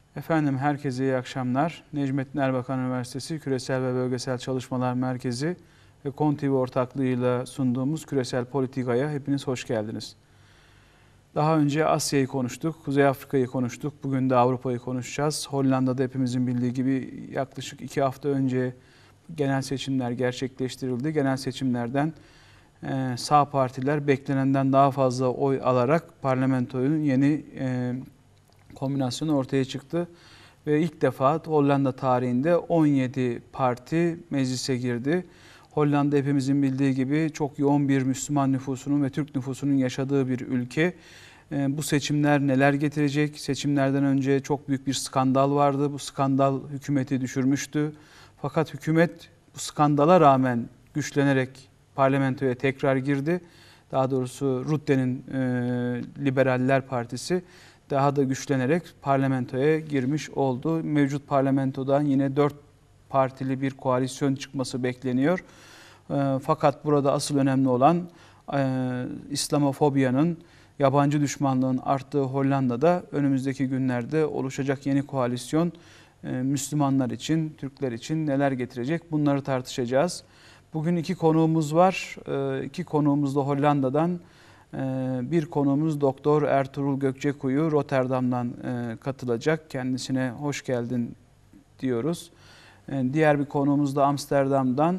Efendim herkese iyi akşamlar. Necmettin Erbakan Üniversitesi Küresel ve Bölgesel Çalışmalar Merkezi ve KON TV ortaklığıyla sunduğumuz Küresel Politika'ya hepiniz hoş geldiniz. Daha önce Asya'yı konuştuk, Kuzey Afrika'yı konuştuk, bugün de Avrupa'yı konuşacağız. Hollanda'da hepimizin bildiği gibi yaklaşık 2 hafta önce genel seçimler gerçekleştirildi. Genel seçimlerden sağ partiler beklenenden daha fazla oy alarak parlamentonun yeni kombinasyonu ortaya çıktı. Ve ilk defa Hollanda tarihinde 17 parti meclise girdi. Hollanda hepimizin bildiği gibi çok yoğun bir Müslüman nüfusunun ve Türk nüfusunun yaşadığı bir ülke. Bu seçimler neler getirecek? Seçimlerden önce çok büyük bir skandal vardı. Bu skandal hükümeti düşürmüştü. Fakat hükümet bu skandala rağmen güçlenerek parlamentoya tekrar girdi. Daha doğrusu Rutte'nin Liberaller Partisi daha da güçlenerek parlamentoya girmiş oldu. Mevcut parlamentodan yine 4 partili bir koalisyon çıkması bekleniyor. Fakat burada asıl önemli olan İslamofobiyanın, yabancı düşmanlığın arttığı Hollanda'da önümüzdeki günlerde oluşacak yeni koalisyon Müslümanlar için, Türkler için neler getirecek, bunları tartışacağız. Bugün 2 konuğumuz var. 2 konuğumuz da Hollanda'dan. Bir konuğumuz Doktor Ertuğrul Gökçekuyu Rotterdam'dan katılacak. Kendisine hoş geldin diyoruz. Diğer bir konuğumuz da Amsterdam'dan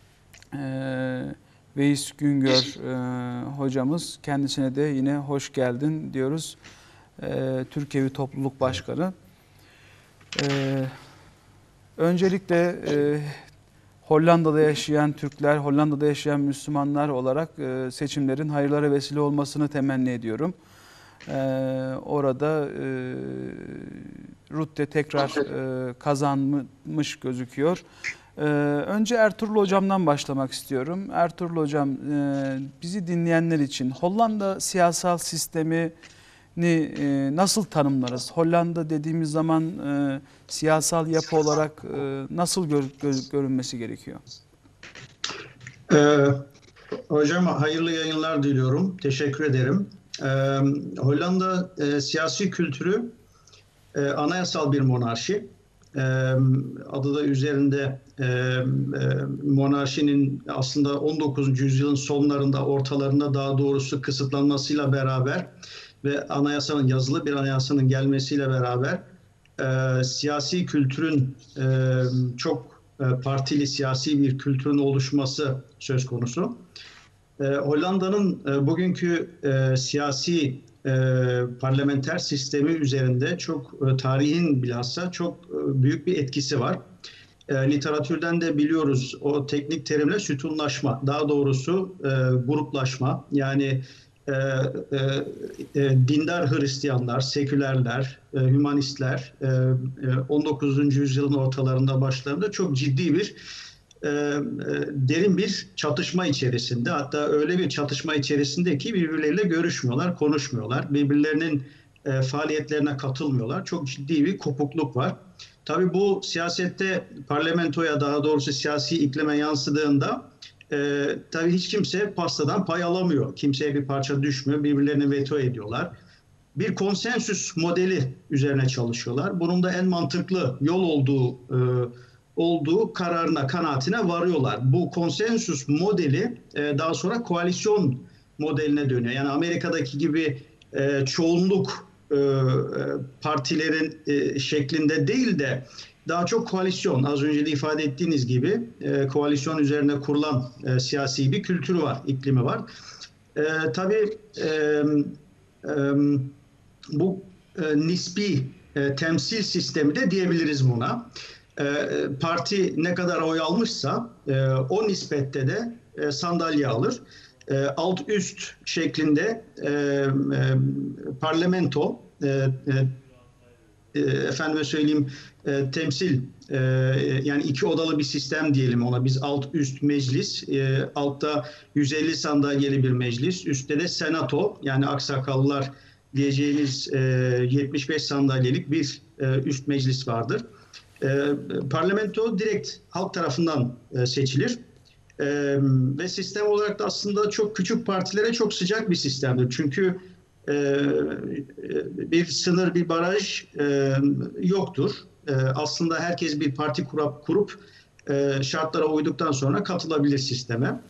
Veys Güngör hocamız. Kendisine de yine hoş geldin diyoruz. Türkiye Topluluk Başkanı. Öncelikle Hollanda'da yaşayan Türkler, Hollanda'da yaşayan Müslümanlar olarak seçimlerin hayırlara vesile olmasını temenni ediyorum. Orada Rutte tekrar kazanmış gözüküyor. Önce Ertuğrul Hocam'dan başlamak istiyorum. Ertuğrul Hocam, bizi dinleyenler için Hollanda siyasal sistemi nasıl tanımlarız? Hollanda dediğimiz zaman siyasal yapı olarak nasıl görünmesi gerekiyor? Hocam hayırlı yayınlar diliyorum. Teşekkür ederim. Hollanda siyasi kültürü anayasal bir monarşi. Adı da üzerinde monarşinin aslında 19. yüzyılın sonlarında, ortalarında daha doğrusu kısıtlanmasıyla beraber ve anayasanın, yazılı bir anayasanın gelmesiyle beraber siyasi kültürün çok partili siyasi bir kültürün oluşması söz konusu. Hollanda'nın bugünkü siyasi parlamenter sistemi üzerinde çok tarihin bilhassa çok büyük bir etkisi var. Literatürden de biliyoruz o teknik terimle sütunlaşma, daha doğrusu gruplaşma, yani dindar Hristiyanlar, sekülerler, hümanistler 19. yüzyılın ortalarında başlarında çok ciddi bir derin bir çatışma içerisinde, hatta öyle bir çatışma içerisinde ki birbirleriyle görüşmüyorlar, konuşmuyorlar, birbirlerinin faaliyetlerine katılmıyorlar. Çok ciddi bir kopukluk var. Tabii bu siyasette parlamentoya, daha doğrusu siyasi iklime yansıdığında tabii hiç kimse pastadan pay alamıyor. Kimseye bir parça düşmüyor. Birbirlerini veto ediyorlar. Bir konsensüs modeli üzerine çalışıyorlar. Bunun da en mantıklı yol olduğu kararına, kanaatine varıyorlar. Bu konsensüs modeli daha sonra koalisyon modeline dönüyor. Yani Amerika'daki gibi çoğunluk partilerin şeklinde değil de daha çok koalisyon, az önce de ifade ettiğiniz gibi koalisyon üzerine kurulan siyasi bir kültürü var, iklimi var. Tabii bu nispi temsil sistemi de diyebiliriz buna. Parti ne kadar oy almışsa o nispette de sandalye alır. Alt üst şeklinde parlamento, efendime söyleyeyim temsil, yani 2 odalı bir sistem diyelim ona, biz alt üst meclis, altta 150 sandalyeli bir meclis, üstte de senato, yani aksakallılar diyeceğiniz 75 sandalyelik bir üst meclis vardır. Parlamento direkt halk tarafından seçilir. Ve sistem olarak da aslında çok küçük partilere çok sıcak bir sistemdir. Çünkü bir sınır, bir baraj yoktur. Aslında herkes bir parti kurup şartlara uyduktan sonra katılabilir sisteme.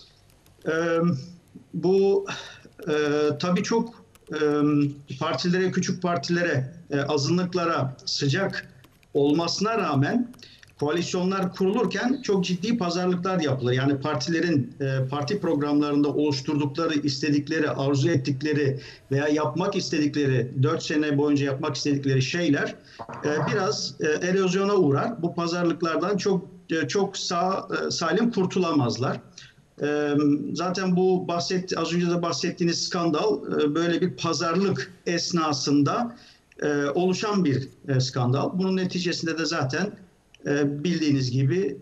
Bu tabii çok partilere, küçük partilere, azınlıklara sıcak olmasına rağmen koalisyonlar kurulurken çok ciddi pazarlıklar yapılır. Yani partilerin parti programlarında oluşturdukları, istedikleri, arzu ettikleri veya yapmak istedikleri, 4 sene boyunca yapmak istedikleri şeyler biraz erozyona uğrar. Bu pazarlıklardan çok salim kurtulamazlar. Zaten bu az önce de bahsettiğiniz skandal böyle bir pazarlık esnasında oluşan bir skandal. Bunun neticesinde de zaten bildiğiniz gibi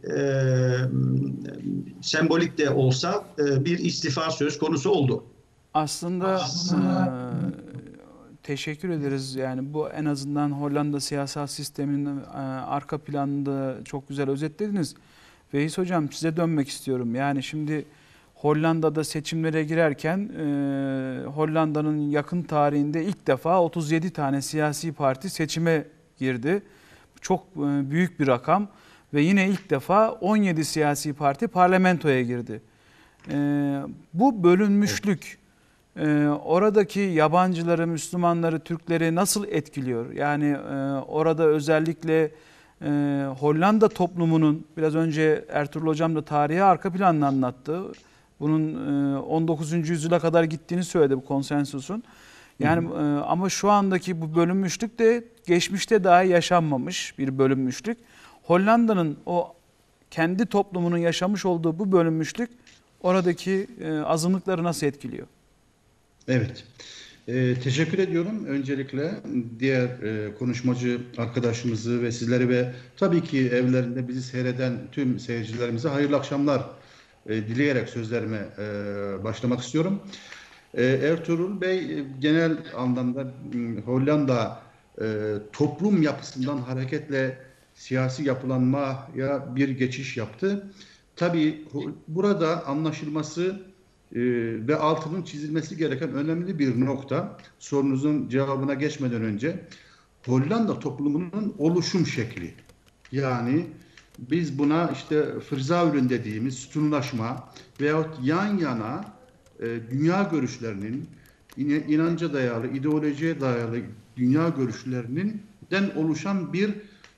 sembolik de olsa bir istifa söz konusu oldu. Aslında teşekkür ederiz. Yani bu en azından Hollanda siyasal sisteminin arka planını da çok güzel özetlediniz. Veys Hocam, size dönmek istiyorum. Yani şimdi Hollanda'da seçimlere girerken Hollanda'nın yakın tarihinde ilk defa 37 tane siyasi parti seçime girdi. Çok büyük bir rakam ve yine ilk defa 17 siyasi parti parlamentoya girdi. Bu bölünmüşlük oradaki yabancıları, Müslümanları, Türkleri nasıl etkiliyor? Yani orada özellikle Hollanda toplumunun, biraz önce Ertuğrul Hocam da tarihe arka planını anlattı. Bunun 19. yüzyıla kadar gittiğini söyledi bu konsensusun. Yani ama şu andaki bu bölünmüşlük de geçmişte daha yaşanmamış bir bölünmüşlük. Hollanda'nın o kendi toplumunun yaşamış olduğu bu bölünmüşlük oradaki azınlıkları nasıl etkiliyor? Evet. Teşekkür ediyorum. Öncelikle diğer konuşmacı arkadaşımızı ve sizleri ve tabii ki evlerinde bizi seyreden tüm seyircilerimize hayırlı akşamlar dileyerek sözlerime başlamak istiyorum. Ertuğrul Bey genel anlamda Hollanda toplum yapısından hareketle siyasi yapılanmaya bir geçiş yaptı. Tabii burada anlaşılması ve altının çizilmesi gereken önemli bir nokta, sorunuzun cevabına geçmeden önce, Hollanda toplumunun oluşum şekli. Yani biz buna işte Vierzauylen dediğimiz sütunlaşma veyahut yan yana dünya görüşlerinin, inanca dayalı, ideolojiye dayalı dünya görüşlerinden oluşan bir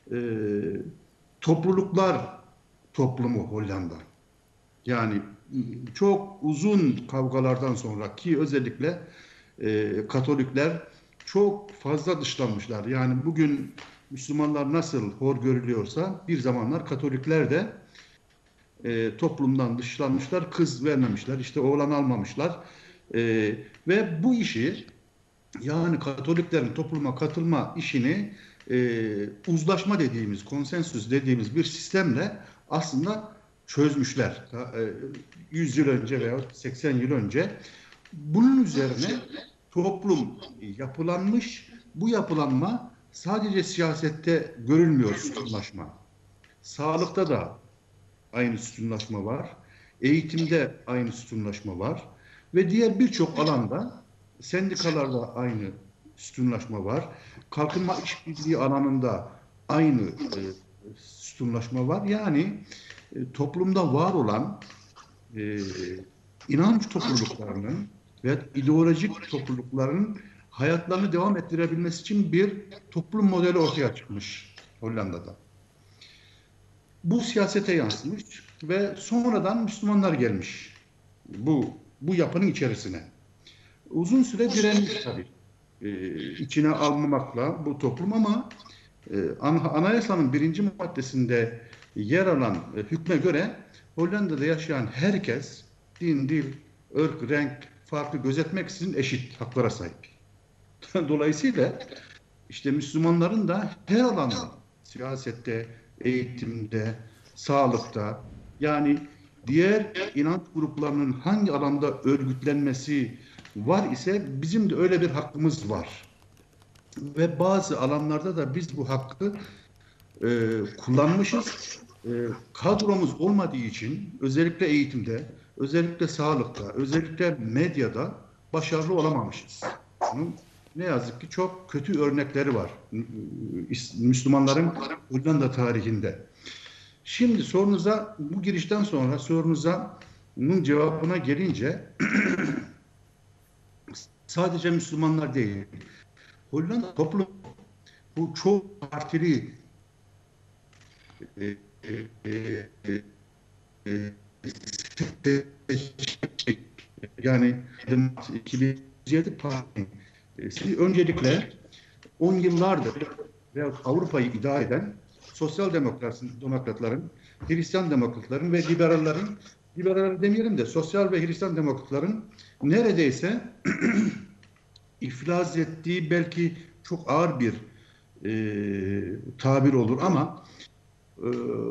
topluluklar toplumu Hollanda. Yani çok uzun kavgalardan sonra ki özellikle Katolikler çok fazla dışlanmışlar. Yani bugün Müslümanlar nasıl hor görülüyorsa bir zamanlar Katolikler de toplumdan dışlanmışlar, kız vermemişler, işte oğlan almamışlar. Ve bu işi, yani Katoliklerin topluma katılma işini uzlaşma dediğimiz, konsensüs dediğimiz bir sistemle aslında çözmüşler. 100 yıl önce veya 80 yıl önce. Bunun üzerine toplum yapılanmış. Bu yapılanma sadece siyasette görülmüyor, sütunlaşma. Sağlıkta da aynı sütunlaşma var. Eğitimde aynı sütunlaşma var. Ve diğer birçok alanda, sendikalarda aynı sütunlaşma var. Kalkınma işbirliği alanında aynı sütunlaşma var. Yani toplumda var olan inanç topluluklarının ve ideolojik toplulukların hayatlarını devam ettirebilmesi için bir toplum modeli ortaya çıkmış Hollanda'da. Bu siyasete yansımış ve sonradan Müslümanlar gelmiş bu yapının içerisine. Uzun süre direnmiş tabii. İçine almamakla bu toplum ama anayasanın 1. maddesinde yer alan hükme göre Hollanda'da yaşayan herkes din, dil, ırk, renk farklı gözetmeksizin eşit haklara sahip. Dolayısıyla işte Müslümanların da her alanda, siyasette, eğitimde, sağlıkta, yani diğer inanç gruplarının hangi alanda örgütlenmesi var ise bizim de öyle bir hakkımız var. Ve bazı alanlarda da biz bu hakkı kullanmışız. Kadromuz olmadığı için özellikle eğitimde, özellikle sağlıkta, özellikle medyada başarılı olamamışız. Bunun ne yazık ki çok kötü örnekleri var Müslümanların Hollanda tarihinde. Şimdi sorunuza, bu girişten sonra sorunuzun cevabına gelince sadece Müslümanlar değil, Hollanda toplumu bu çok partili e, e, e, yani 2007 parti öncelikle 10 yıllardır veya Avrupa'yı idare eden sosyal demokratların, Hristiyan demokratların ve liberal demeyelim de sosyal ve Hristiyan demokratların neredeyse iflas ettiği, belki çok ağır bir tabir olur ama e,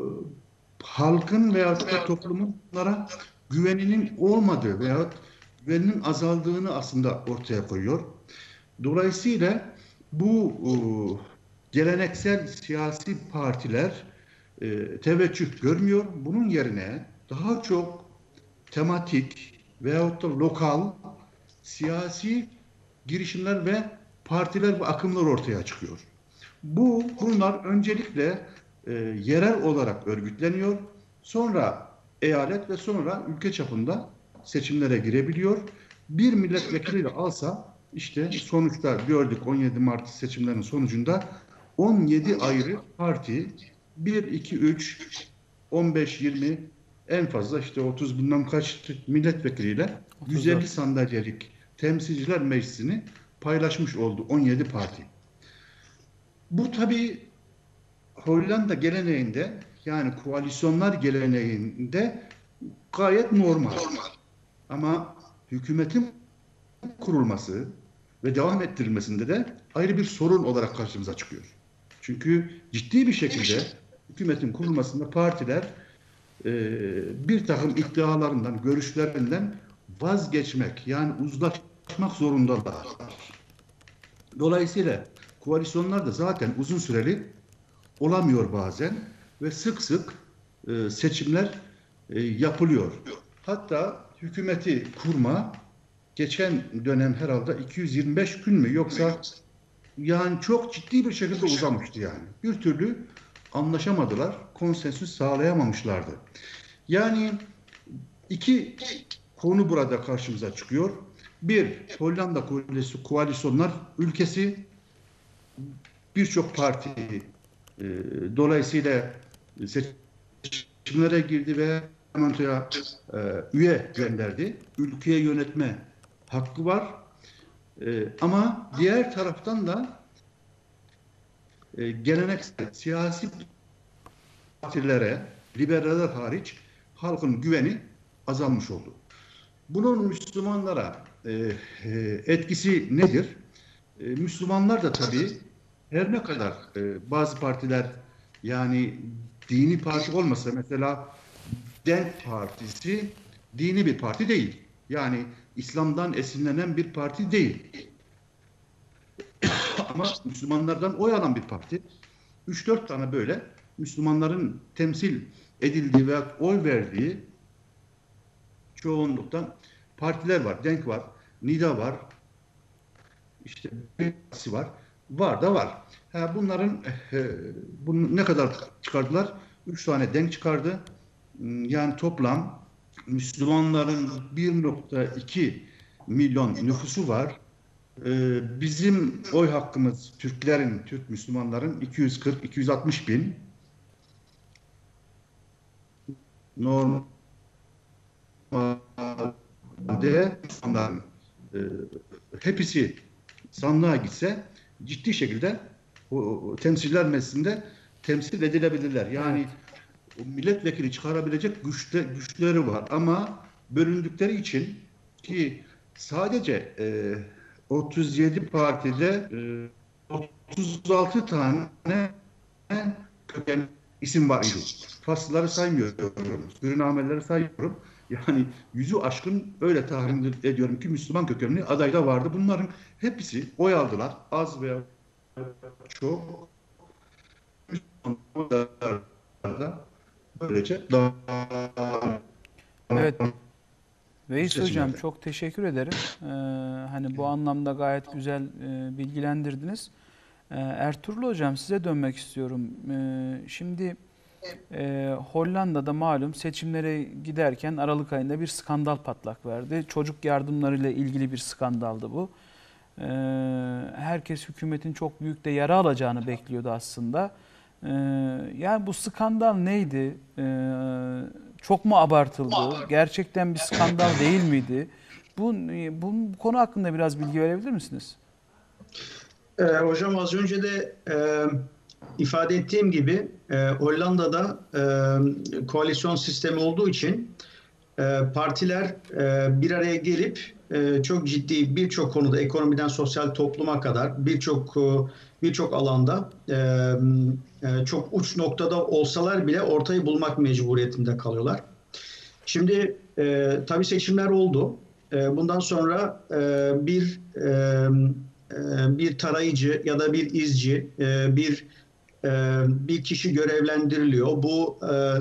halkın veya da toplumunlara güveninin olmadığı veya güveninin azaldığını aslında ortaya koyuyor. Dolayısıyla bu geleneksel siyasi partiler teveccüh görmüyor. Bunun yerine daha çok tematik veyahut da lokal siyasi girişimler ve partiler ve akımlar ortaya çıkıyor. Bunlar öncelikle yerel olarak örgütleniyor. Sonra eyalet ve sonra ülke çapında seçimlere girebiliyor. Bir milletvekiliyle alsa işte sonuçta gördük 17 Mart seçimlerinin sonucunda 17 ayrı parti 1, 2, 3, 15, 20 en fazla işte 30 bilmem kaç milletvekiliyle 150 sandalyelik Temsilciler Meclisi'ni paylaşmış oldu 17 parti. Bu tabii Hollanda geleneğinde, yani koalisyonlar geleneğinde gayet normal. Ama hükümetin kurulması ve devam ettirilmesinde de ayrı bir sorun olarak karşımıza çıkıyor. Çünkü ciddi bir şekilde hükümetin kurulmasında partiler bir takım iddialarından, görüşlerinden vazgeçmek, yani uzlaşmak zorundalar. Dolayısıyla koalisyonlar da zaten uzun süreli olamıyor bazen ve sık sık seçimler yapılıyor. Hatta hükümeti kurma geçen dönem herhalde 225 gün mü, yoksa yani çok ciddi bir şekilde uzamıştı yani. Bir türlü anlaşamadılar, konsensüs sağlayamamışlardı. Yani iki konu burada karşımıza çıkıyor. Bir, Hollanda koalisyonlar ülkesi, birçok parti dolayısıyla seçimlere girdi ve parlamentoya üye gönderdi. Ülkeye yönetme hakkı var. Ama diğer taraftan da geleneksel siyasi partilere, liberaller hariç halkın güveni azalmış oldu. Bunun Müslümanlara etkisi nedir? Müslümanlar da tabii her ne kadar bazı partiler, yani dini parti olmasa, mesela Denk Partisi dini bir parti değil. Yani İslam'dan esinlenen bir parti değil. Ama Müslümanlardan oy alan bir parti. 3-4 tane böyle Müslümanların temsil edildiği ve oy verdiği çoğunluktan partiler var. Denk var, NİDA var, işte birisi var. Var da var. Bunların bunu ne kadar çıkardılar? 3 tane Denk çıkardı. Yani toplam Müslümanların 1,2 milyon nüfusu var. Bizim oy hakkımız Türk Müslümanların 240-260 bin. Normalde Müslümanların hepsi sandığa gitse ciddi şekilde o temsilciler meclisinde temsil edilebilirler. Yani milletvekili çıkarabilecek güçleri var ama bölündükleri için, ki sadece 37 partide 36 tane köken isim var idi. Faslıları saymıyorum, Sürinameleri saymıyorum. Yani 100'ü aşkın, öyle tahmin ediyorum ki, Müslüman kökenli aday da vardı. Bunların hepsi oy aldılar. Az veya çok Müslümanlar böylece Evet. Veys Hocam, çok teşekkür ederim. Hani bu anlamda gayet güzel bilgilendirdiniz. Ertuğrul Hocam, size dönmek istiyorum. Şimdi Hollanda'da malum seçimlere giderken Aralık ayında bir skandal patlak verdi. Çocuk yardımlarıyla ilgili bir skandaldı bu. Herkes hükümetin çok büyük de yara alacağını bekliyordu aslında. Yani bu skandal neydi? Çok mu abartıldı? Gerçekten bir skandal değil miydi? Bu konu hakkında biraz bilgi verebilir misiniz? Hocam az önce de ifade ettiğim gibi Hollanda'da koalisyon sistemi olduğu için partiler bir araya gelip çok ciddi birçok konuda ekonomiden sosyal topluma kadar birçok alanda çok uç noktada olsalar bile ortayı bulmak mecburiyetinde kalıyorlar. Şimdi tabii seçimler oldu. Bundan sonra bir tarayıcı ya da bir izci, bir kişi görevlendiriliyor. Bu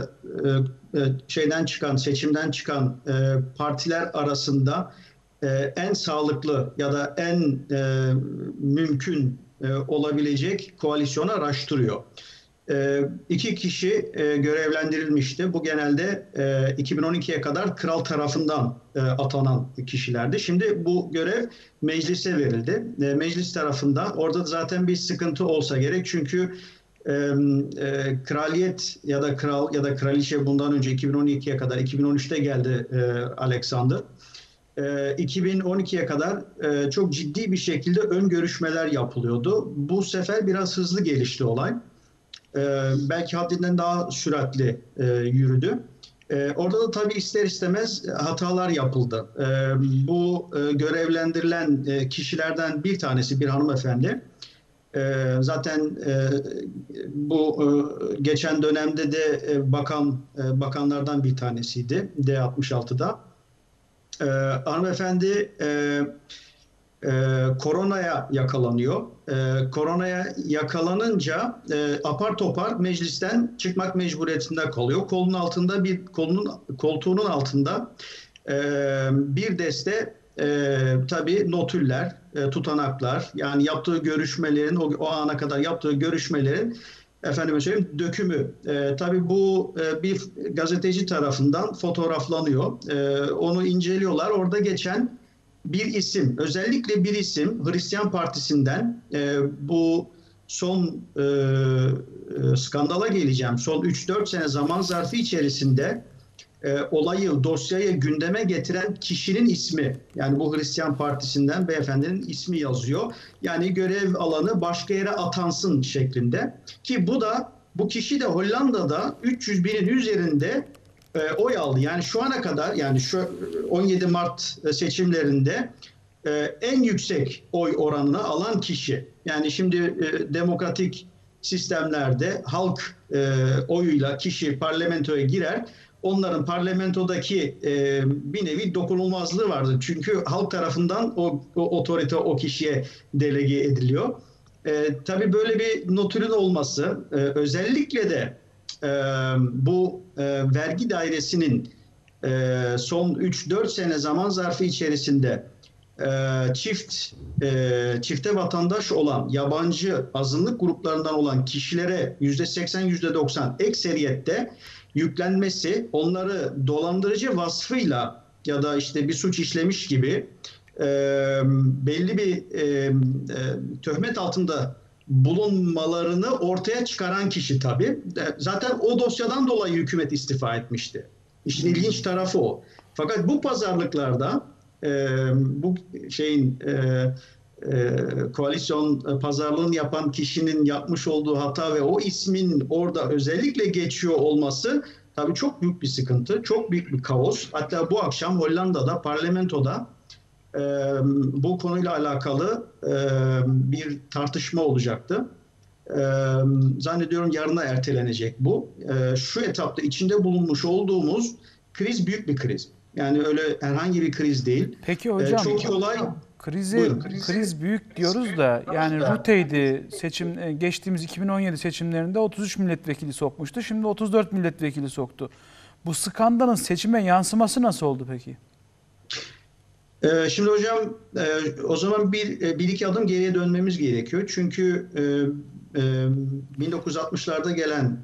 seçimden çıkan partiler arasında en sağlıklı ya da en mümkün olabilecek koalisyonu araştırıyor. İki kişi görevlendirilmişti. Bu genelde 2012'ye kadar kral tarafından atanan kişilerdi. Şimdi bu görev meclise verildi. Meclis tarafından orada zaten bir sıkıntı olsa gerek. Çünkü kraliyet ya da kral ya da kraliçe bundan önce 2012'ye kadar 2013'te geldi Alexander. 2012'ye kadar çok ciddi bir şekilde ön görüşmeler yapılıyordu. Bu sefer biraz hızlı gelişti olay. Belki haddinden daha süratli yürüdü. Orada da tabii ister istemez hatalar yapıldı. Bu görevlendirilen kişilerden bir tanesi bir hanımefendi. Zaten bu geçen dönemde de bakanlardan bir tanesiydi D66'da. Hanımefendi koronaya yakalanıyor. Koronaya yakalanınca apar topar meclisten çıkmak mecburiyetinde kalıyor. Koltuğunun altında bir deste tabii notüller, tutanaklar, yani yaptığı görüşmelerin o ana kadar yaptığı görüşmelerin efendime söyleyeyim dökümü. Tabii bu bir gazeteci tarafından fotoğraflanıyor. Onu inceliyorlar. Orada geçen bir isim, özellikle bir isim Hristiyan Partisi'nden bu son skandala geleceğim. Son 3-4 sene zaman zarfı içerisinde dosyayı gündeme getiren kişinin ismi, yani bu Hristiyan Partisi'nden beyefendinin ismi yazıyor. Yani görev alanı başka yere atansın şeklinde. Ki bu kişi de Hollanda'da 300 binin üzerinde oy aldı. Yani şu ana kadar, yani şu 17 Mart seçimlerinde en yüksek oy oranını alan kişi. Yani şimdi demokratik sistemlerde halk oyuyla kişi parlamentoya girer. Onların parlamentodaki bir nevi dokunulmazlığı vardır. Çünkü halk tarafından o otorite o kişiye delege ediliyor. Tabii böyle bir notürün olması, özellikle de bu vergi dairesinin son 3-4 sene zaman zarfı içerisinde çifte vatandaş olan yabancı azınlık gruplarından olan kişilere %80, %90 ekseriyette yüklenmesi, onları dolandırıcı vasfıyla ya da işte bir suç işlemiş gibi belli bir töhmet altında bulunmalarını ortaya çıkaran kişi tabii. Zaten o dosyadan dolayı hükümet istifa etmişti. İşin ilginç tarafı o. Fakat bu pazarlıklarda bu koalisyon pazarlığını yapan kişinin yapmış olduğu hata ve o ismin orada özellikle geçiyor olması tabii çok büyük bir sıkıntı, çok büyük bir kaos. Hatta bu akşam Hollanda'da, parlamentoda bu konuyla alakalı bir tartışma olacaktı. Zannediyorum yarına ertelenecek bu. Şu etapta içinde bulunmuş olduğumuz kriz büyük bir kriz. Yani öyle herhangi bir kriz değil. Peki hocam, çok kolay. Kriz büyük diyoruz da, yani Rutte'ydi geçtiğimiz 2017 seçimlerinde 33 milletvekili sokmuştu. Şimdi 34 milletvekili soktu. Bu skandalın seçime yansıması nasıl oldu peki? Şimdi hocam, o zaman bir iki adım geriye dönmemiz gerekiyor. Çünkü 1960'larda gelen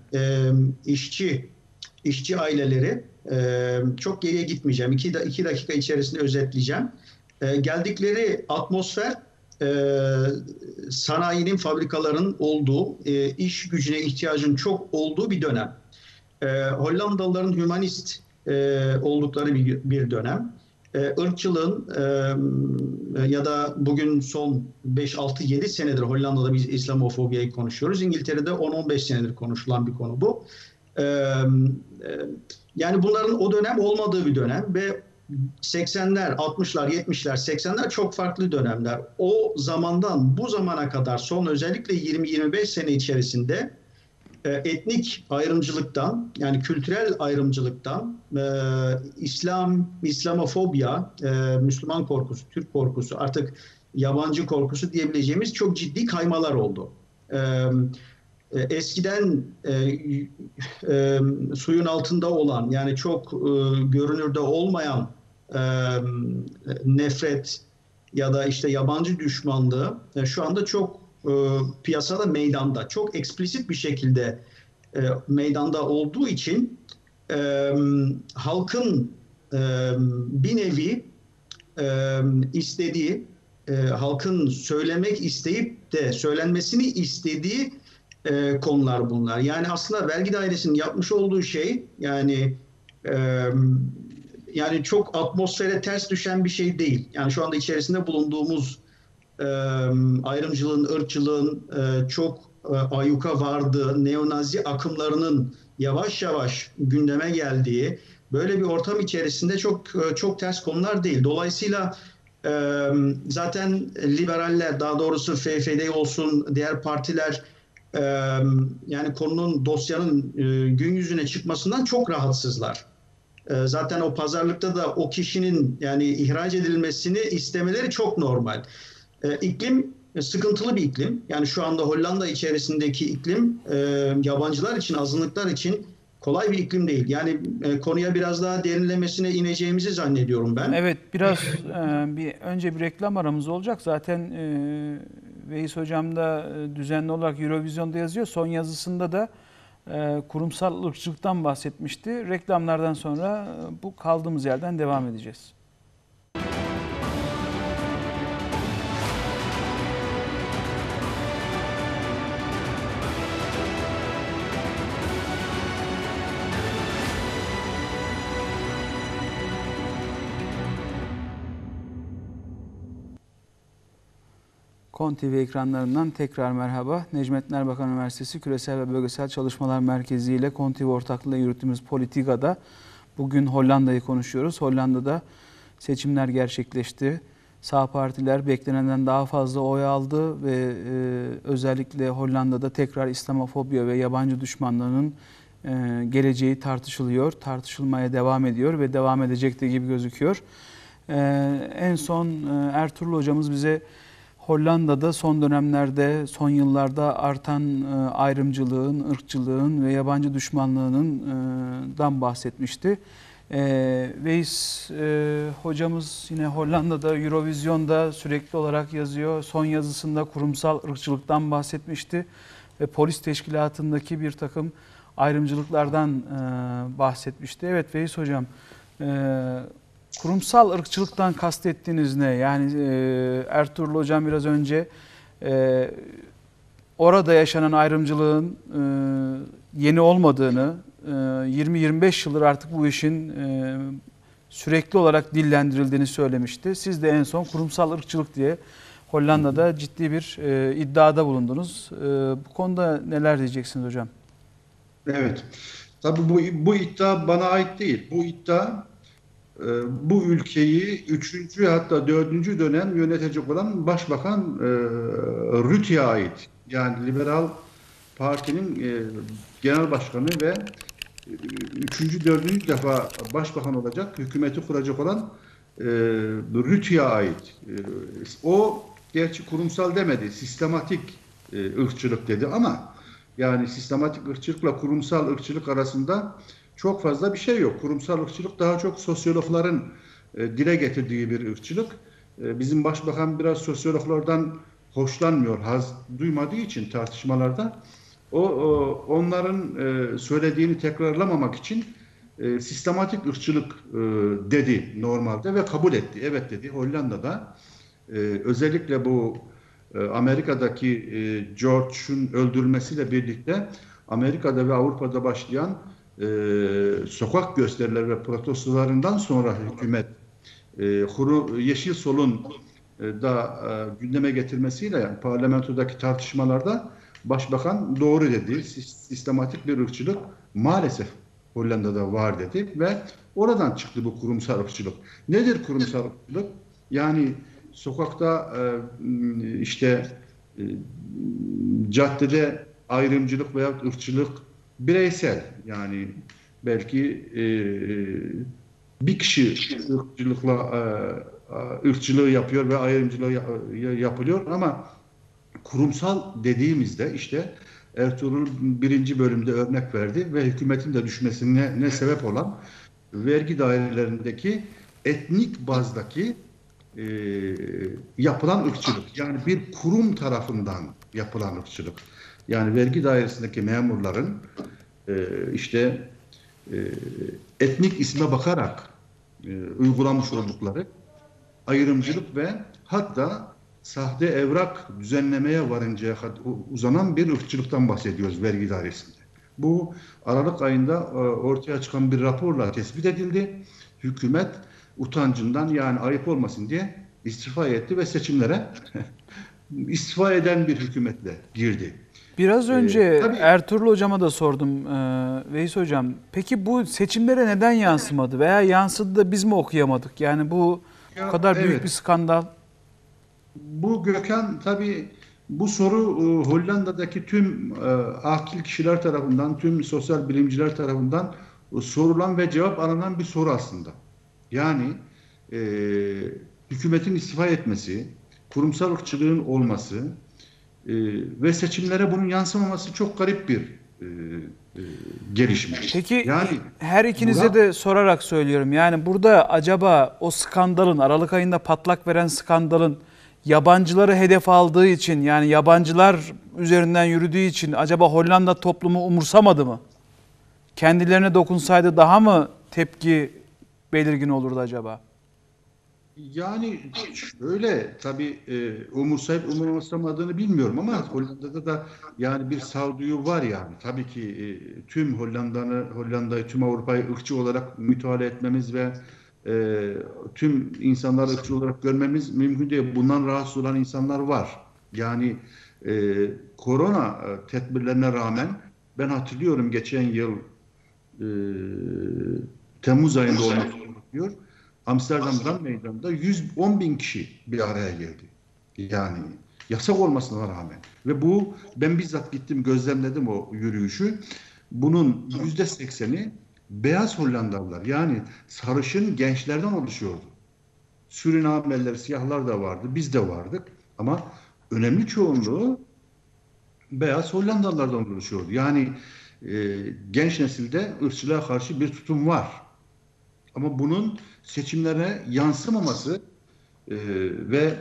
işçi aileleri, çok geriye gitmeyeceğim. İki dakika içerisinde özetleyeceğim. Geldikleri atmosfer, sanayinin, fabrikaların olduğu, iş gücüne ihtiyacın çok olduğu bir dönem. Hollandalıların hümanist oldukları bir dönem. Irkçılığın ya da bugün son 5-6-7 senedir Hollanda'da biz İslamofobiyi konuşuyoruz. İngiltere'de 10-15 senedir konuşulan bir konu bu. Yani bunların o dönem olmadığı bir dönem ve 80'ler, 60'lar, 70'ler, 80'ler çok farklı dönemler. O zamandan bu zamana kadar son özellikle 20-25 sene içerisinde etnik ayrımcılıktan, yani kültürel ayrımcılıktan, İslamofobya, Müslüman korkusu, Türk korkusu, artık yabancı korkusu diyebileceğimiz çok ciddi kaymalar oldu. Eskiden suyun altında olan, yani çok görünürde olmayan nefret ya da işte yabancı düşmanlığı şu anda çok piyasada, meydanda, çok eksplisit bir şekilde meydanda olduğu için halkın bir nevi istediği, halkın söylemek isteyip de söylenmesini istediği konular bunlar. Yani aslında vergi dairesinin yapmış olduğu şey, yani çok atmosfere ters düşen bir şey değil. Yani şu anda içerisinde bulunduğumuz ayrımcılığın, ırkçılığın çok ayyuka vardığı, neonazi akımlarının yavaş yavaş gündeme geldiği böyle bir ortam içerisinde çok ters konular değil. Dolayısıyla zaten liberaller, daha doğrusu FFD olsun, diğer partiler, yani konunun, dosyanın gün yüzüne çıkmasından çok rahatsızlar. Zaten o pazarlıkta da o kişinin yani ihraç edilmesini istemeleri çok normal. İklim sıkıntılı bir iklim. Yani şu anda Hollanda içerisindeki iklim yabancılar için, azınlıklar için kolay bir iklim değil. Yani konuya biraz daha derinlemesine ineceğimizi zannediyorum ben. Evet, biraz önce bir reklam aramız olacak. Zaten Veys Hocam da düzenli olarak Eurovision'da yazıyor. Son yazısında da kurumsal ırkçılıktan bahsetmişti. Reklamlardan sonra bu kaldığımız yerden devam edeceğiz. KON TV ekranlarından tekrar merhaba. Necmettin Erbakan Üniversitesi Küresel ve Bölgesel Çalışmalar Merkezi ile KON TV ortaklığıyla yürüttüğümüz Politika'da bugün Hollanda'yı konuşuyoruz. Hollanda'da seçimler gerçekleşti. Sağ partiler beklenenden daha fazla oy aldı ve özellikle Hollanda'da tekrar İslamofobiya ve yabancı düşmanlığının geleceği tartışılıyor. Tartışılmaya devam ediyor ve devam edecek de gibi gözüküyor. En son Ertuğrul hocamız bize Hollanda'da son dönemlerde, son yıllarda artan ayrımcılığın, ırkçılığın ve yabancı düşmanlığından bahsetmişti. Veys hocamız yine Hollanda'da, Eurovision'da sürekli olarak yazıyor. Son yazısında kurumsal ırkçılıktan bahsetmişti ve polis teşkilatındaki bir takım ayrımcılıklardan bahsetmişti. Evet Veys hocam, kurumsal ırkçılıktan kastettiğiniz ne? Yani Ertuğrul hocam biraz önce orada yaşanan ayrımcılığın yeni olmadığını, 20-25 yıldır artık bu işin sürekli olarak dillendirildiğini söylemişti. Siz de en son kurumsal ırkçılık diye Hollanda'da ciddi bir iddiada bulundunuz. Bu konuda neler diyeceksiniz hocam? Evet. Tabii bu iddia bana ait değil. Bu iddia bu ülkeyi 3. hatta 4. dönem yönetecek olan Başbakan Rütte'ye ait. Yani Liberal Parti'nin genel başkanı ve 3. 4. defa başbakan olacak, hükümeti kuracak olan Rütte'ye ait. O gerçi kurumsal demedi, sistematik ırkçılık dedi ama yani sistematik ırkçılıkla kurumsal ırkçılık arasında çok fazla bir şey yok. Kurumsal ırkçılık daha çok sosyologların dile getirdiği bir ırkçılık. Bizim başbakan biraz sosyologlardan hoşlanmıyor, haz duymadığı için tartışmalarda onların söylediğini tekrarlamamak için sistematik ırkçılık dedi normalde ve kabul etti. Evet dedi. Hollanda'da özellikle bu Amerika'daki George'un öldürülmesiyle birlikte Amerika'da ve Avrupa'da başlayan sokak gösterileri ve protestolarından sonra hükümet Yeşil Sol'un da gündeme getirmesiyle, yani parlamentodaki tartışmalarda başbakan doğru dedi. Sistematik bir ırkçılık maalesef Hollanda'da var dedi ve oradan çıktı bu kurumsal ırkçılık. Nedir kurumsal ırkçılık? Yani sokakta işte caddede ayrımcılık veya ırkçılık bireysel, yani belki bir kişi ırkçılığı yapıyor ve ayrımcılığı yapılıyor ama kurumsal dediğimizde işte Ertuğrul birinci bölümde örnek verdi ve hükümetin de düşmesine sebep olan vergi dairelerindeki etnik bazdaki yapılan ırkçılık. Yani bir kurum tarafından yapılan ırkçılık. Yani vergi dairesindeki memurların etnik isme bakarak uygulamış oldukları ayrımcılık ve hatta sahte evrak düzenlemeye varıncaya uzanan bir ırkçılıktan bahsediyoruz vergi dairesinde. Bu Aralık ayında ortaya çıkan bir raporla tespit edildi. Hükümet utancından, yani ayıp olmasın diye istifa etti ve seçimlere istifa eden bir hükümetle girdi. Biraz önce Tabii, Ertuğrul Hocam'a da sordum, Veys Hocam. Peki bu seçimlere neden yansımadı veya yansıdı da biz mi okuyamadık? Yani bu kadar büyük bir skandal. Bu Gökhan, tabii bu soru Hollanda'daki tüm akil kişiler tarafından, tüm sosyal bilimciler tarafından sorulan ve cevap alınan bir soru aslında. Yani hükümetin istifa etmesi, kurumsal ırkçılığın olması ve seçimlere bunun yansımaması çok garip bir gelişme. Peki yani her ikinize de sorarak söylüyorum. Yani burada acaba o skandalın, Aralık ayında patlak veren skandalın yabancıları hedef aldığı için, yani yabancılar üzerinden yürüdüğü için acaba Hollanda toplumu umursamadı mı? Kendilerine dokunsaydı daha mı tepki belirgin olurdu acaba? Yani şöyle, tabii umursayıp umursamadığını bilmiyorum ama Hollanda'da da yani bir sağduyu var yani. Tabii ki tüm Hollanda'yı, tüm Avrupa'yı ırkçı olarak müteala etmemiz ve tüm insanları ırkçı olarak görmemiz mümkün değil. Bundan rahatsız olan insanlar var. Yani korona tedbirlerine rağmen ben hatırlıyorum, geçen yıl Temmuz ayında olmak gerekiyor. Amsterdam'dan meydanda 110 bin kişi bir araya geldi. Yani yasak olmasına rağmen. Ve bu, ben bizzat gittim gözlemledim o yürüyüşü. Bunun %80'i beyaz Hollandalılar, yani sarışın gençlerden oluşuyordu. Surinameliler, siyahlar da vardı, biz de vardık. Ama önemli çoğunluğu beyaz Hollandalılardan oluşuyordu. Yani genç nesilde ırkçılığa karşı bir tutum var. Ama bunun seçimlere yansımaması ve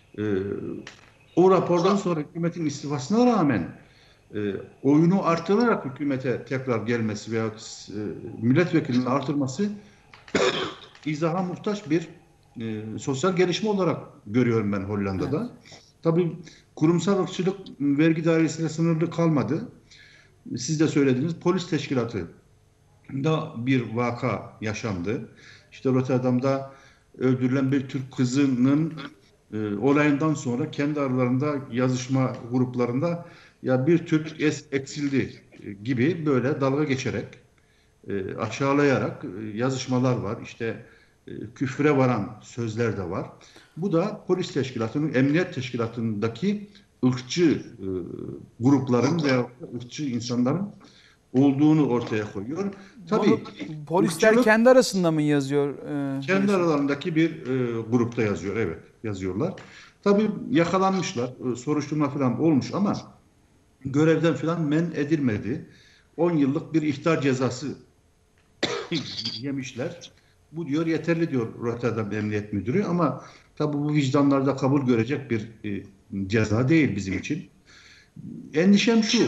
o rapordan sonra hükümetin istifasına rağmen oyunu artırarak hükümete tekrar gelmesi veya milletvekilini artırması izaha muhtaç bir sosyal gelişme olarak görüyorum ben Hollanda'da. Evet. Tabii kurumsal ırkçılık vergi dairesiyle sınırlı kalmadı. Siz de söylediniz, polis teşkilatı da bir vaka yaşandı. İşte Rotterdam'da öldürülen bir Türk kızının olayından sonra kendi aralarında yazışma gruplarında ya bir Türk eksildi gibi böyle dalga geçerek, aşağılayarak yazışmalar var. İşte küfre varan sözler de var. Bu da polis teşkilatının, emniyet teşkilatındaki ırkçı grupların veya ırkçı insanların olduğunu ortaya koyuyor. Tabii bunu polisler kendi arasında mı yazıyor? Kendi aralarındaki bir grupta yazıyor, evet, yazıyorlar. Tabii yakalanmışlar, soruşturma falan olmuş ama görevden falan men edilmedi. 10 yıllık bir ihtar cezası yemişler. Bu diyor yeterli diyor Rotterdam Emniyet Müdürü, ama tabii bu vicdanlarda kabul görecek bir ceza değil bizim için. Endişem şu: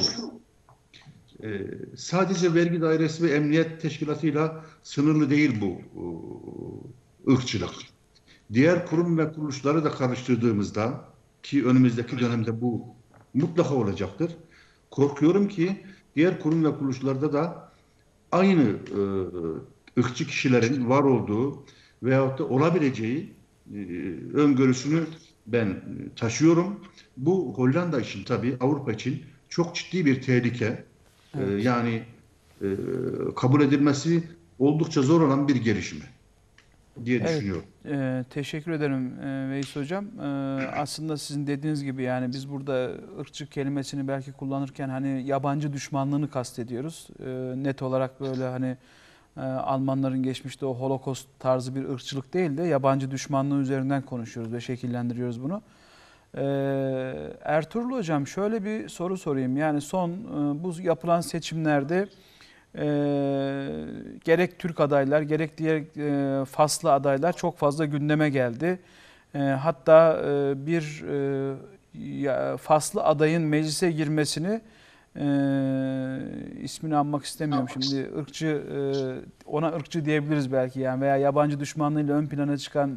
sadece vergi dairesi ve emniyet teşkilatıyla sınırlı değil bu ırkçılık. Diğer kurum ve kuruluşları da karıştırdığımızda, ki önümüzdeki dönemde bu mutlaka olacaktır, korkuyorum ki diğer kurum ve kuruluşlarda da aynı ırkçı kişilerin var olduğu veyahut da olabileceği öngörüsünü ben taşıyorum. Bu Hollanda için, tabii Avrupa için çok ciddi bir tehlike. Evet. Yani kabul edilmesi oldukça zor olan bir gelişme diye Evet, düşünüyorum. teşekkür ederim Veys Hocam. Aslında sizin dediğiniz gibi yani biz burada ırkçı kelimesini belki kullanırken hani yabancı düşmanlığını kastediyoruz. Net olarak böyle hani Almanların geçmişte o Holocaust tarzı bir ırkçılık değil de yabancı düşmanlığı üzerinden konuşuyoruz ve şekillendiriyoruz bunu. Ertuğrul Hocam, şöyle bir soru sorayım. Yani son bu yapılan seçimlerde gerek Türk adaylar gerek diğer faslı adaylar çok fazla gündeme geldi. Hatta bir faslı adayın meclise girmesini, ismini anmak istemiyorum şimdi, ona ırkçı diyebiliriz belki yani, veya yabancı düşmanlığıyla ön plana çıkan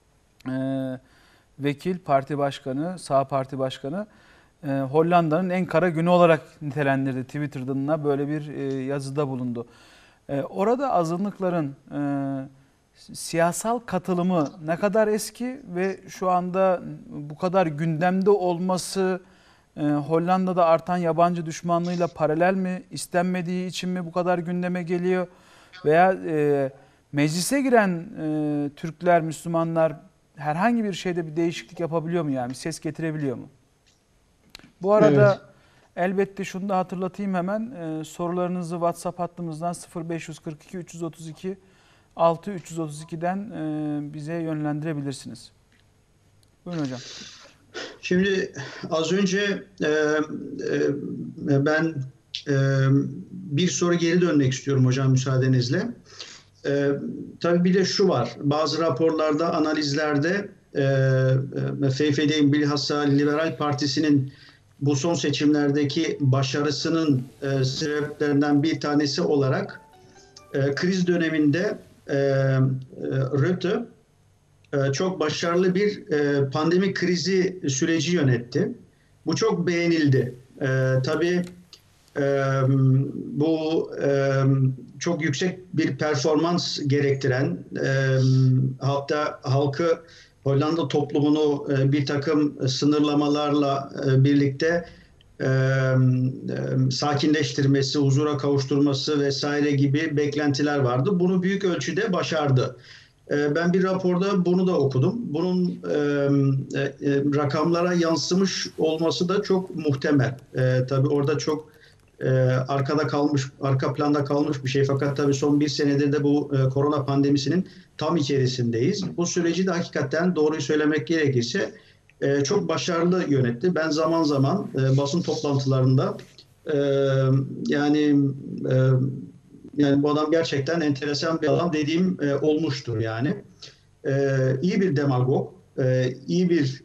vekil, parti başkanı, sağ parti başkanı Hollanda'nın en kara günü olarak nitelendirdi. Twitter'dan böyle bir yazıda bulundu. Orada azınlıkların siyasal katılımı ne kadar eski ve şu anda bu kadar gündemde olması Hollanda'da artan yabancı düşmanlığıyla paralel mi, istenmediği için mi bu kadar gündeme geliyor? Veya meclise giren Türkler, Müslümanlar herhangi bir şeyde bir değişiklik yapabiliyor mu, yani ses getirebiliyor mu? Bu arada Evet. elbette şunu da hatırlatayım hemen, sorularınızı WhatsApp hattımızdan 0542 332 6332'den bize yönlendirebilirsiniz. Buyurun hocam. Şimdi az önce ben bir soru geri dönmek istiyorum hocam, müsaadenizle. Tabii bir de şu var. Bazı raporlarda, analizlerde FFD'nin, bilhassa Liberal Partisi'nin bu son seçimlerdeki başarısının sebeplerinden bir tanesi olarak kriz döneminde Rutte çok başarılı bir pandemi krizi süreci yönetti. Bu çok beğenildi. Tabii bu çok yüksek bir performans gerektiren, hatta halkı, Hollanda toplumunu bir takım sınırlamalarla birlikte sakinleştirmesi, huzura kavuşturması vesaire gibi beklentiler vardı. Bunu büyük ölçüde başardı. Ben bir raporda bunu da okudum. Bunun rakamlara yansımış olması da çok muhtemel. Tabii orada çok arka planda kalmış bir şey. Fakat tabii son bir senedir de bu korona pandemisinin tam içerisindeyiz. Bu süreci de hakikaten, doğruyu söylemek gerekirse, çok başarılı yönetti. Ben zaman zaman basın toplantılarında yani bu adam gerçekten enteresan bir adam dediğim olmuştur yani. İyi bir demagog, iyi bir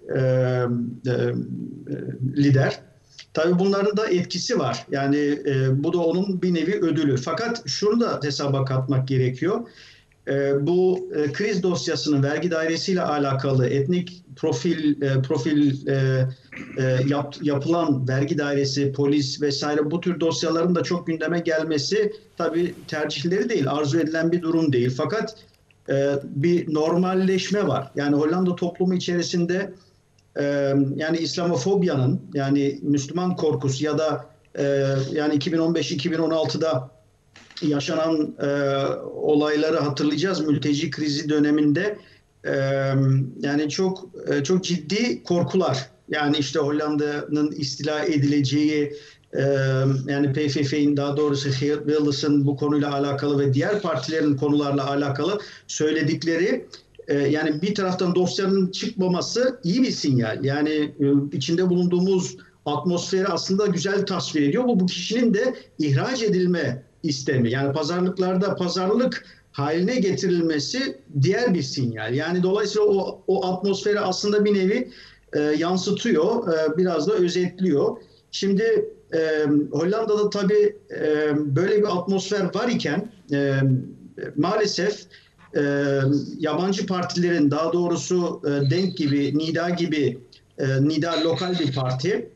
lider. Tabii bunların da etkisi var. Yani bu da onun bir nevi ödülü. Fakat şunu da hesaba katmak gerekiyor. Bu kriz dosyasının vergi dairesiyle alakalı etnik profil yapılan vergi dairesi, polis vesaire, bu tür dosyaların da çok gündeme gelmesi tabii tercihleri değil, arzu edilen bir durum değil. Fakat bir normalleşme var. Yani Hollanda toplumu içerisinde yani İslamofobyanın, yani Müslüman korkusu ya da yani 2015-2016'da yaşanan olayları hatırlayacağız. Mülteci krizi döneminde yani çok ciddi korkular. Yani işte Hollanda'nın istila edileceği, yani PVV'nin, daha doğrusu Geert Wilders'ın bu konuyla alakalı ve diğer partilerin konularla alakalı söyledikleri, yani bir taraftan dosyanın çıkmaması iyi bir sinyal. Yani içinde bulunduğumuz atmosferi aslında güzel tasvir ediyor. Bu kişinin de ihraç edilme istemi. Yani pazarlıklarda pazarlık haline getirilmesi diğer bir sinyal. Yani dolayısıyla o atmosferi aslında bir nevi yansıtıyor, biraz da özetliyor. Şimdi Hollanda'da tabii böyle bir atmosfer var iken maalesef yabancı partilerin, daha doğrusu DENK gibi, NIDA gibi, NIDA lokal bir parti,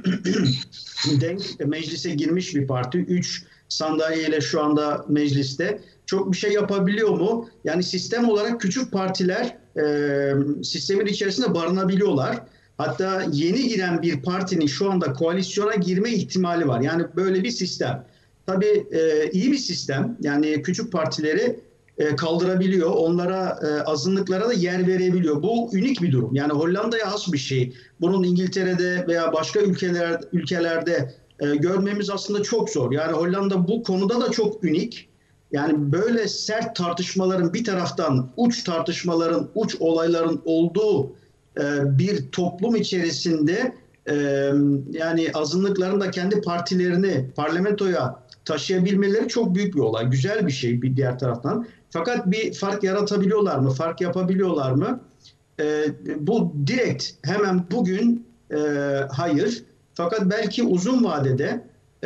DENK meclise girmiş bir parti. 3 sandalyeyle şu anda mecliste. Çok bir şey yapabiliyor mu? Yani sistem olarak küçük partiler sistemin içerisinde barınabiliyorlar. Hatta yeni giren bir partinin şu anda koalisyona girme ihtimali var. Yani böyle bir sistem. Tabii iyi bir sistem. Yani küçük partileri kaldırabiliyor. Onlara, azınlıklara da yer verebiliyor. Bu unik bir durum. Yani Hollanda'ya has bir şey. Bunun İngiltere'de veya başka ülkelerde görmemiz aslında çok zor. Yani Hollanda bu konuda da çok unik. Yani böyle sert tartışmaların bir taraftan uç tartışmaların, uç olayların olduğu bir toplum içerisinde yani azınlıkların da kendi partilerini parlamentoya taşıyabilmeleri çok büyük bir olay. Güzel bir şey bir diğer taraftan. Fakat bir fark yaratabiliyorlar mı? Fark yapabiliyorlar mı? Bu direkt hemen bugün hayır. Fakat belki uzun vadede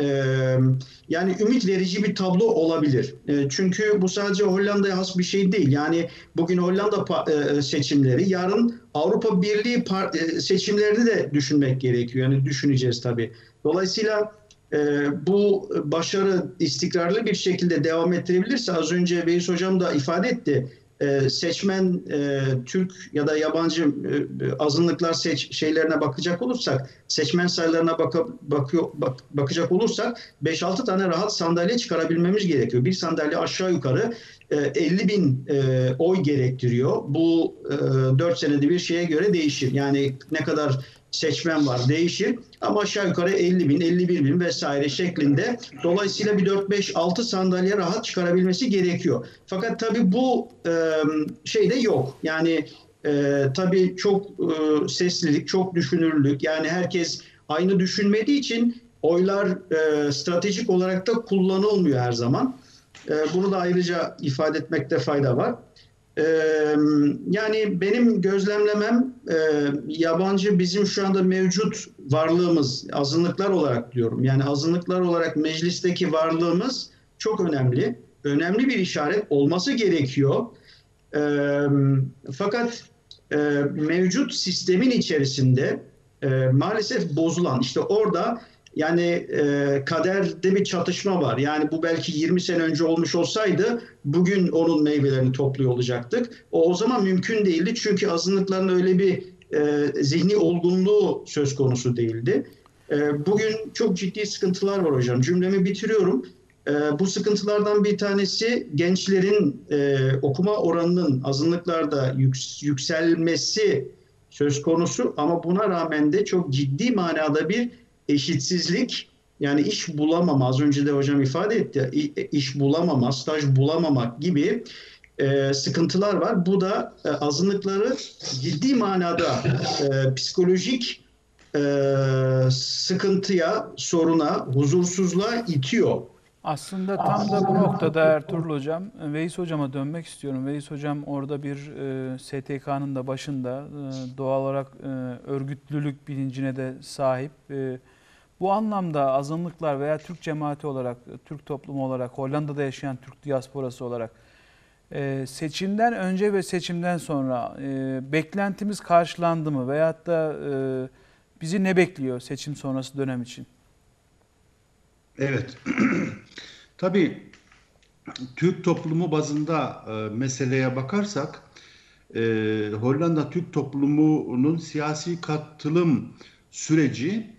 yani ümit verici bir tablo olabilir. Çünkü bu sadece Hollanda'ya has bir şey değil. Yani bugün Hollanda seçimleri, yarın Avrupa Birliği seçimlerini de düşünmek gerekiyor. Yani düşüneceğiz tabii. Dolayısıyla bu başarı istikrarlı bir şekilde devam ettirebilirse, az önce Beyiz Hocam da ifade etti, seçmen Türk ya da yabancı azınlıklar şeylerine bakacak olursak, seçmen sayılarına bakacak olursak 5-6 tane rahat sandalye çıkarabilmemiz gerekiyor. Bir sandalye aşağı yukarı 50 bin oy gerektiriyor. Bu 4 senede bir şeye göre değişir. Yani ne kadar seçmen var değişir. Ama aşağı yukarı 50 bin, 51 bin vesaire şeklinde. Dolayısıyla bir 4-5-6 sandalye rahat çıkarabilmesi gerekiyor. Fakat tabii bu şey de yok. Yani tabii çok seslilik, çok düşünürlük. Yani herkes aynı düşünmediği için oylar stratejik olarak da kullanılmıyor her zaman. Bunu da ayrıca ifade etmekte fayda var. Yani benim gözlemlemem yabancı bizim şu anda mevcut varlığımız, azınlıklar olarak diyorum. Yani azınlıklar olarak meclisteki varlığımız çok önemli. Önemli bir işaret olması gerekiyor. Fakat mevcut sistemin içerisinde maalesef bozulan, işte orada yani kaderde bir çatışma var. Yani bu belki 20 sene önce olmuş olsaydı bugün onun meyvelerini topluyor olacaktık. O zaman mümkün değildi. Çünkü azınlıkların öyle bir zihni olgunluğu söz konusu değildi. Bugün çok ciddi sıkıntılar var hocam. Cümlemi bitiriyorum. Bu sıkıntılardan bir tanesi gençlerin okuma oranının azınlıklarda yükselmesi söz konusu. Ama buna rağmen de çok ciddi manada bir eşitsizlik, yani iş bulamama, az önce de hocam ifade etti, iş bulamama, staj bulamamak gibi sıkıntılar var. Bu da azınlıkları ciddi manada psikolojik sıkıntıya, soruna, huzursuzluğa itiyor. Aslında tam da bu noktada Ertuğrul Hocam, Veys Hocam'a dönmek istiyorum. Veys Hocam orada bir STK'nın da başında doğal olarak örgütlülük bilincine de sahip. Bu anlamda azınlıklar veya Türk cemaati olarak, Türk toplumu olarak, Hollanda'da yaşayan Türk diasporası olarak seçimden önce ve seçimden sonra beklentimiz karşılandı mı? Veyahut da bizi ne bekliyor seçim sonrası dönem için? Evet. Tabii Türk toplumu bazında meseleye bakarsak Hollanda Türk toplumunun siyasi katılım süreci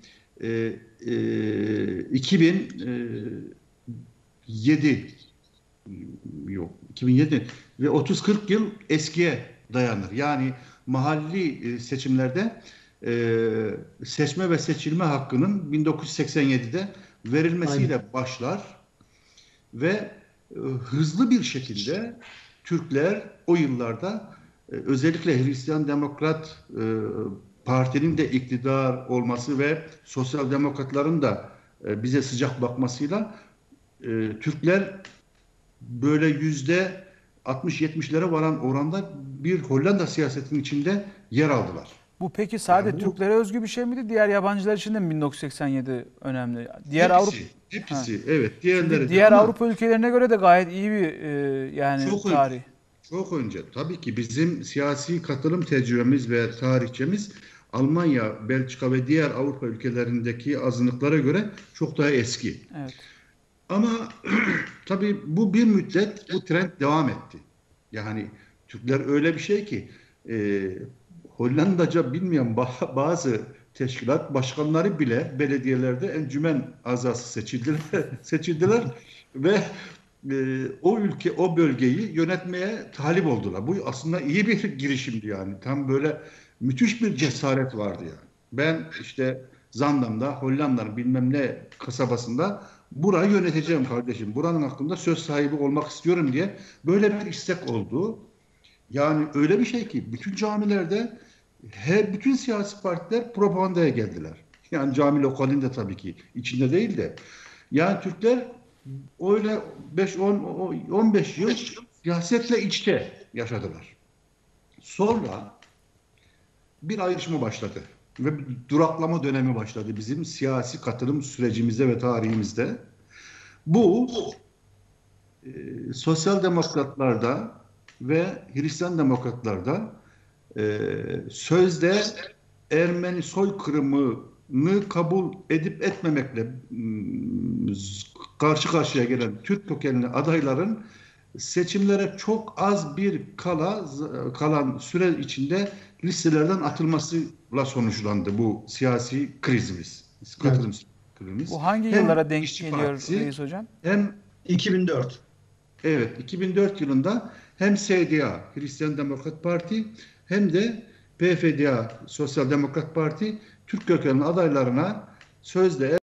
2007 ve 30-40 yıl eskiye dayanır. Yani mahalli seçimlerde seçme ve seçilme hakkının 1987'de verilmesiyle başlar ve hızlı bir şekilde Türkler o yıllarda özellikle Hristiyan Demokrat Parti'nin de iktidar olması ve Sosyal Demokratların da bize sıcak bakmasıyla Türkler böyle 60-70'lere varan oranda bir Hollanda siyasetinin içinde yer aldılar. Bu peki sadece Yani bu- Türklere özgü bir şey miydi? Diğer yabancılar için de mi 1987 önemli? Diğer Avrupa Hepsi evet. Şimdi Diğerleri de diğer ama Avrupa ülkelerine göre de gayet iyi bir yani çok tarih. çok önce tabii ki bizim siyasi katılım tecrübemiz ve tarihçemiz Almanya, Belçika ve diğer Avrupa ülkelerindeki azınlıklara göre çok daha eski. Evet. Ama tabii bu bir müddet bu trend devam etti. Yani Türkler öyle bir şey ki e, Hollandaca bilmeyen bazı teşkilat başkanları bile belediyelerde encümen azası seçildiler ve o ülke, o bölgeyi yönetmeye talip oldular. Bu aslında iyi bir girişimdi yani. Tam böyle müthiş bir cesaret vardı yani. Ben işte Zandam'da, Hollanda'nın bilmem ne kasabasında burayı yöneteceğim kardeşim. Buranın hakkında söz sahibi olmak istiyorum diye böyle bir istek oldu. Yani öyle bir şey ki bütün camilerde bütün siyasi partiler propagandaya geldiler. Yani cami lokalinde tabii ki içinde değil de. Yani Türkler öyle 5-10-15 yıl siyasetle içte yaşadılar. Sonra bir ayrışma başladı ve bir duraklama dönemi başladı bizim siyasi katılım sürecimizde ve tarihimizde. Bu sosyal demokratlarda ve Hristiyan demokratlarda sözde Ermeni soykırımını kabul edip etmemekle karşı karşıya gelen Türk kökenli adayların seçimlere çok az bir kalan süre içinde listelerden atılmasıyla sonuçlandı bu siyasi krizimiz. Katılım krizimiz. Bu hangi Hem yıllara denk İşçi geliyor Partisi Reis Hocam? hem 2004. evet 2004 yılında hem SDA Hristiyan Demokrat Parti hem de PFDA Sosyal Demokrat Parti Türk kökenli adaylarına sözde